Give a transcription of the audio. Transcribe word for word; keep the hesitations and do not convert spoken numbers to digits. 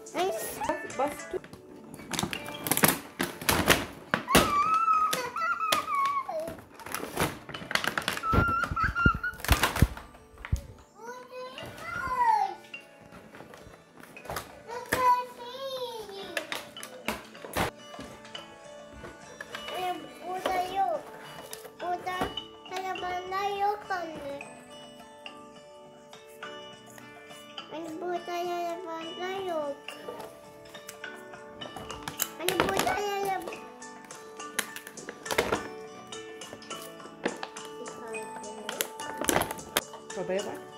Bas, bas tut. Burada yok. Burada telefonlar yok anne. Hani burada telefonlar yok. Hani burada telefon... Babaya bak.